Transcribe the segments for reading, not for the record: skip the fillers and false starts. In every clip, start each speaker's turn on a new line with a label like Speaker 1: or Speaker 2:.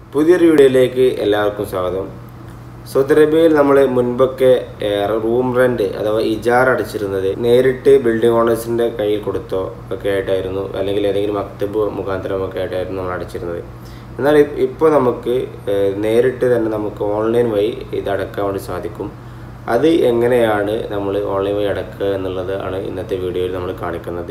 Speaker 1: പുതിയൊരു വീഡിയോയിലേക്ക് എല്ലാവർക്കും സ്വാഗതം. സൗദി അറേബ്യയിൽ നമ്മൾ മുൻപൊക്കെ റൂം റെന്റ് അഥവാ ഇജാർ അടച്ചിരുന്നത് നേരിട്ട് ബിൽഡിംഗ് ഓണേഴ്സിൻ്റെ കയ്യിൽ കൊടുത്തോ ഒക്കെ ആയിട്ടായിരുന്നു, അല്ലെങ്കിൽ ഏതെങ്കിലും മക്തബ് മുഖാന്തരമൊക്കെ ആയിട്ടായിരുന്നു നമ്മൾ അടച്ചിരുന്നത്. എന്നാൽ ഇപ്പോൾ നമുക്ക് നേരിട്ട് തന്നെ നമുക്ക് ഓൺലൈൻ വഴി ഇത് അടക്കാൻ വേണ്ടി സാധിക്കും. അത് എങ്ങനെയാണ് നമ്മൾ ഓൺലൈൻ വഴി അടക്കുക എന്നുള്ളത് ആണ് ഇന്നത്തെ വീഡിയോയിൽ നമ്മൾ കാണിക്കുന്നത്.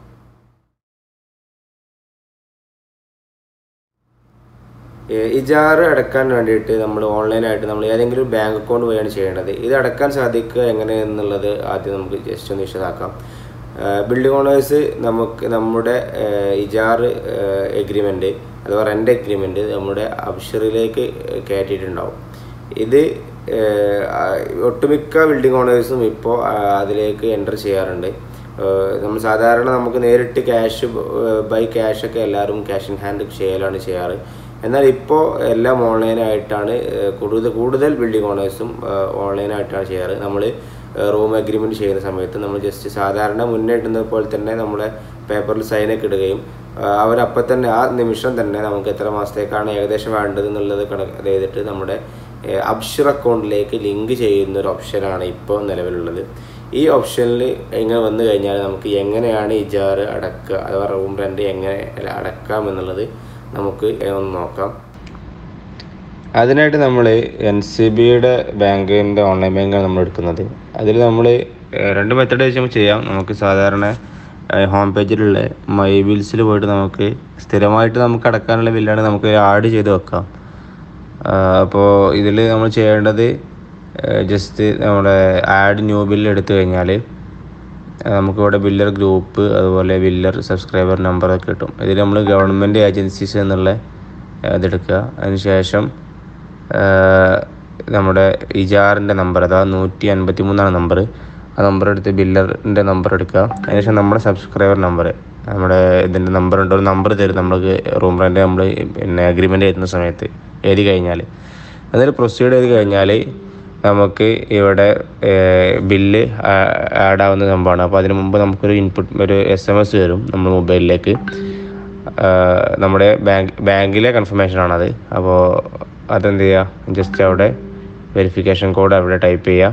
Speaker 1: ഇജാർ അടക്കാൻ വേണ്ടിയിട്ട് നമ്മൾ ഓൺലൈനായിട്ട് നമ്മൾ ഏതെങ്കിലും ബാങ്ക് അക്കൗണ്ട് വഴിയാണ് ചെയ്യേണ്ടത്. ഇത് അടക്കാൻ സാധിക്കുക എങ്ങനെയെന്നുള്ളത് ആദ്യം നമുക്ക് ജസ്റ്റ് ഒന്ന് വിശദമാക്കാം. ബിൽഡിംഗ് ഓണേഴ്സ് നമ്മുടെ ഇജാർ എഗ്രിമെൻറ്റ് അഥവാ റെൻ്റ് എഗ്രിമെൻറ്റ് നമ്മുടെ അബ്ഷറിലേക്ക് കയറ്റിയിട്ടുണ്ടാവും. ഇത് ഒട്ടുമിക്ക ബിൽഡിംഗ് ഓണേഴ്സും ഇപ്പോൾ അതിലേക്ക് എൻ്റർ ചെയ്യാറുണ്ട്. നമ്മൾ സാധാരണ നമുക്ക് നേരിട്ട് ക്യാഷൊക്കെ എല്ലാവരും ക്യാഷ് ഇൻ ഹാൻഡ് ചെയ്യലാണ് ചെയ്യാറ്. എന്നാൽ ഇപ്പോൾ എല്ലാം ഓൺലൈനായിട്ടാണ് കൂടുതൽ ബിൽഡിംഗ് ഓണേഴ്സും ഓൺലൈനായിട്ടാണ് ചെയ്യാറ്. നമ്മൾ റൂം അഗ്രിമെൻറ്റ് ചെയ്യുന്ന സമയത്ത് നമ്മൾ ജസ്റ്റ് സാധാരണ മുന്നേ ഇടുന്നത് പോലെ തന്നെ നമ്മുടെ പേപ്പറിൽ സൈനൊക്കെ ഇടുകയും അവരപ്പം തന്നെ ആ നിമിഷം തന്നെ നമുക്ക് എത്ര മാസത്തേക്കാണ് ഏകദേശം വേണ്ടത് എന്നുള്ളത് കണക്ക് ചെയ്തിട്ട് നമ്മുടെ അബ്ഷർ അക്കൗണ്ടിലേക്ക് ലിങ്ക് ചെയ്യുന്ന ഒരു ഓപ്ഷനാണ് ഇപ്പോൾ നിലവിലുള്ളത്. ഈ ഓപ്ഷനിൽ ഇങ്ങനെ വന്നു കഴിഞ്ഞാൽ നമുക്ക് എങ്ങനെയാണ് ഇജാർ അടക്കുക അഥവാ റൂം റെൻ്റ് എങ്ങനെ അടക്കാം എന്നുള്ളത് നമുക്ക് ഒന്ന് നോക്കാം. അതിനായിട്ട് നമ്മൾ NCBയുടെ ബാങ്കിൻ്റെ ഓൺലൈൻ ബാങ്കാണ് നമ്മൾ എടുക്കുന്നത്. അതിൽ നമ്മൾ രണ്ട് മെത്തേഡ് വെച്ച് നമുക്ക് ചെയ്യാം. നമുക്ക് സാധാരണ ഹോം പേജിലുള്ള മൈ ബിൽസിൽ പോയിട്ട് നമുക്ക് സ്ഥിരമായിട്ട് നമുക്ക് അടക്കാനുള്ള ബില്ലാണ് നമുക്ക് ആഡ് ചെയ്ത് വെക്കാം. അപ്പോൾ ഇതിൽ നമ്മൾ ചെയ്യേണ്ടത് ജസ്റ്റ് നമ്മുടെ ആഡ് ന്യൂ ബില്ല് എടുത്തു കഴിഞ്ഞാൽ നമുക്കിവിടെ ബില്ലർ ഗ്രൂപ്പ് അതുപോലെ ബില്ലർ സബ്സ്ക്രൈബർ നമ്പറൊക്കെ കിട്ടും. ഇതിൽ നമ്മൾ ഗവൺമെൻറ് ഏജൻസീസ് എന്നുള്ള ഇതെടുക്കുക. അതിനുശേഷം നമ്മുടെ ഇജാറിൻ്റെ നമ്പർ അഥവാ 153 നമ്പർ, ആ നമ്പർ എടുത്ത് ബില്ലറിൻ്റെ നമ്പർ എടുക്കുക. അതിനുശേഷം നമ്മുടെ സബ്സ്ക്രൈബർ നമ്പർ, നമ്മുടെ ഇതിൻ്റെ നമ്പർ ഉണ്ട്, ഒരു നമ്പർ തരും നമ്മൾക്ക് റൂം റെൻ്റ് നമ്മൾ അഗ്രിമെൻ്റ് ചെയ്യുന്ന സമയത്ത് എഴുതി കഴിഞ്ഞാൽ. അതിൽ പ്രൊസീഡ് ചെയ്ത് കഴിഞ്ഞാൽ നമുക്ക് ഇവിടെ ബില്ല് ആഡ് ആവുന്ന സംഭവമാണ്. അപ്പോൾ അതിന് മുമ്പ് നമുക്കൊരു ഒരു SMS വരും നമ്മുടെ മൊബൈലിലേക്ക്. നമ്മുടെ ബാങ്കിലെ കൺഫർമേഷനാണത്. അപ്പോൾ അതെന്ത് ചെയ്യുക, ജസ്റ്റ് അവിടെ വെരിഫിക്കേഷൻ കോഡ് അവിടെ ടൈപ്പ് ചെയ്യുക.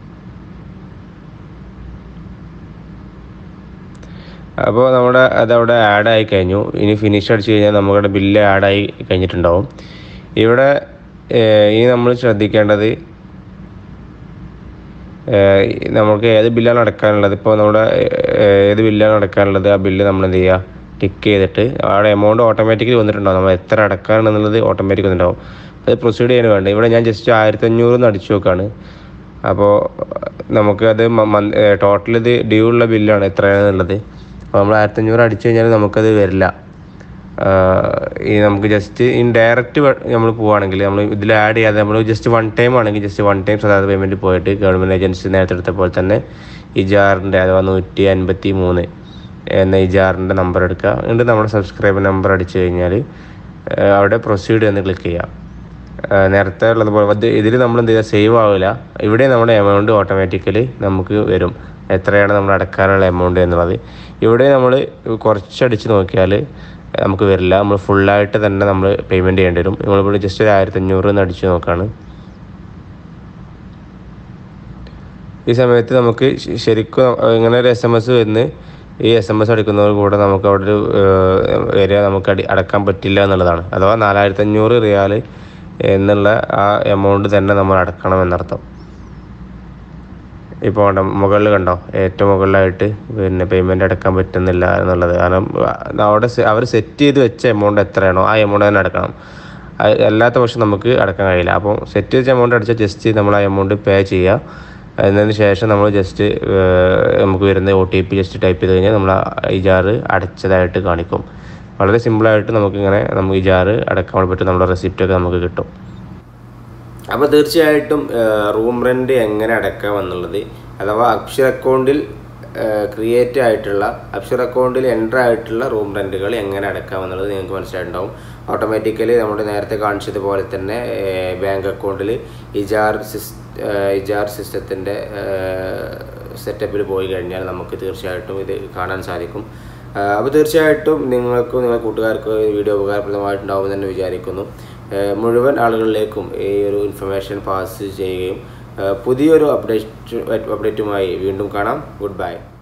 Speaker 1: അപ്പോൾ അതവിടെ ആഡായി കഴിഞ്ഞു. ഇനി ഫിനിഷ് അടിച്ച് കഴിഞ്ഞാൽ നമ്മുടെ ബില്ല് ആഡായി കഴിഞ്ഞിട്ടുണ്ടാവും. ഇവിടെ ഇനി നമ്മൾ ശ്രദ്ധിക്കേണ്ടത് നമുക്ക് ഏത് ബില്ലാണ് അടക്കാനുള്ളത്. ഇപ്പോൾ നമ്മുടെ ഏത് ബില്ലാണ് അടക്കാനുള്ളത് ആ ബില്ല് നമ്മൾ എന്ത് ചെയ്യുക, ടിക്ക് ചെയ്തിട്ട് അവിടെ എമൗണ്ട് ഓട്ടോമാറ്റിക്കലി വന്നിട്ടുണ്ടാവും. നമ്മൾ എത്ര അടക്കാനുണ്ടെന്നുള്ളത് ഓട്ടോമാറ്റിക് വന്നിട്ടുണ്ടാവും. അത് പ്രൊസീഡ് ചെയ്യാൻ വേണ്ടി ഇവിടെ ഞാൻ ജസ്റ്റ് 1500 അടിച്ചു നോക്കുകയാണ്. അപ്പോൾ നമുക്കത് ടോട്ടൽ ഇത് ഡ്യൂ ഉള്ള ബില്ലാണ് എത്രയാണെന്നുള്ളത്. അപ്പോൾ നമ്മൾ 1500 അടിച്ചു കഴിഞ്ഞാൽ നമുക്കത് വരില്ല. ഈ നമുക്ക് ജസ്റ്റ് ഡയറക്റ്റ് നമ്മൾ പോവുകയാണെങ്കിൽ നമ്മൾ ഇതിൽ ആഡ് ചെയ്യാതെ നമ്മൾ ജസ്റ്റ് വൺ ടൈം ആണെങ്കിൽ ജസ്റ്റ് വൺ ടൈം സാധാരണ പേയ്മെൻറ്റ് പോയിട്ട് ഗവൺമെൻറ് ഏജൻസി നേരത്തെ എടുത്ത പോലെ തന്നെ ഇജാറിൻ്റെ അഥവാ 153 എന്ന ഇജാറിൻ്റെ നമ്പർ എടുക്കുക. എന്നിട്ട് നമ്മുടെ സബ്സ്ക്രൈബർ നമ്പർ അടിച്ചു കഴിഞ്ഞാൽ അവിടെ പ്രൊസീഡ് എന്ന് ക്ലിക്ക് ചെയ്യുക. നേരത്തെ ഉള്ളതുപോലെ ഇതിൽ നമ്മൾ എന്ത് ചെയ്യുക, സേവ് ആവില്ല. ഇവിടെ നമ്മുടെ എമൗണ്ട് ഓട്ടോമാറ്റിക്കലി നമുക്ക് വരും, എത്രയാണ് നമ്മൾ അടക്കാനുള്ള എമൗണ്ട് എന്നുള്ളത്. ഇവിടെ നമ്മൾ കുറച്ചടിച്ച് നോക്കിയാൽ നമുക്ക് വരില്ല. നമ്മൾ ഫുള്ളായിട്ട് തന്നെ നമ്മൾ പേയ്മെൻറ്റ് ചെയ്യേണ്ടി വരും. നമ്മളിവിടെ ജസ്റ്റ് 1500 അടിച്ച് നോക്കുകയാണ്. ഈ സമയത്ത് നമുക്ക് ശരിക്കും ഇങ്ങനെ ഒരു SMS വരുന്ന ഈ SMS അടിക്കുന്നതോട് കൂടെ നമുക്ക് അവിടെ ഒരു വരിക നമുക്ക് അടക്കാൻ പറ്റില്ല എന്നുള്ളതാണ്. അഥവാ 4500 റിയാൽ എന്നുള്ള ആ എമൗണ്ട് തന്നെ നമ്മൾ അടക്കണം എന്നർത്ഥം. ഇപ്പോൾ മുകളിൽ കണ്ടോ, ഏറ്റവും മുകളിലായിട്ട് പേയ്മെൻറ്റ് അടക്കാൻ പറ്റുന്നില്ല എന്നുള്ളത്. കാരണം അവിടെ അവർ സെറ്റ് ചെയ്ത് വെച്ച എമൗണ്ട് എത്രയാണോ ആ എമൗണ്ട് തന്നെ അടക്കണം. അല്ലാത്ത പക്ഷം നമുക്ക് അടക്കാൻ കഴിയില്ല. അപ്പോൾ സെറ്റ് ചെയ്ത എമൗണ്ട് അടിച്ചാൽ ജസ്റ്റ് നമ്മൾ ആ എമൗണ്ട് പേ ചെയ്യുക. അതിന് ശേഷം നമ്മൾ ജസ്റ്റ് നമുക്ക് വരുന്ന OTP ജസ്റ്റ് ടൈപ്പ് ചെയ്ത് കഴിഞ്ഞാൽ നമ്മൾ ഇജാർ അടച്ചതായിട്ട് കാണിക്കും. വളരെ സിമ്പിളായിട്ട് നമുക്ക് ഇജാർ അടക്കാൻ പറ്റും. നമ്മുടെ റെസിപ്റ്റൊക്കെ നമുക്ക് കിട്ടും. അപ്പോൾ തീർച്ചയായിട്ടും റൂം റെൻ്റ് എങ്ങനെ അടക്കാം എന്നുള്ളത് അഥവാ അബ്ഷർ അക്കൗണ്ടിൽ അബ്ഷർ അക്കൗണ്ടിൽ എൻ്റർ ആയിട്ടുള്ള റൂം റെൻറ്റുകൾ എങ്ങനെ അടക്കാം എന്നുള്ളത് നിങ്ങൾക്ക് മനസ്സിലായിട്ടുണ്ടാവും. ഓട്ടോമാറ്റിക്കലി നമ്മുടെ നേരത്തെ കാണിച്ചതുപോലെ തന്നെ ബാങ്ക് അക്കൗണ്ടിൽ ഇജാർ സിസ്റ്റത്തിൻ്റെ സെറ്റപ്പിൽ പോയി കഴിഞ്ഞാൽ നമുക്ക് തീർച്ചയായിട്ടും ഇത് കാണാൻ സാധിക്കും. അപ്പോൾ തീർച്ചയായിട്ടും നിങ്ങൾക്കും നിങ്ങളുടെ കൂട്ടുകാർക്കും വീഡിയോ ഉപകാരപ്രദമായിട്ടുണ്ടാവുമെന്ന് തന്നെ വിചാരിക്കുന്നു. മുഴുവൻ ആളുകളിലേക്കും ഈ ഒരു ഇൻഫർമേഷൻ പാസ് ചെയ്യുകയും പുതിയൊരു അപ്ഡേറ്റുമായി വീണ്ടും കാണാം. Good by.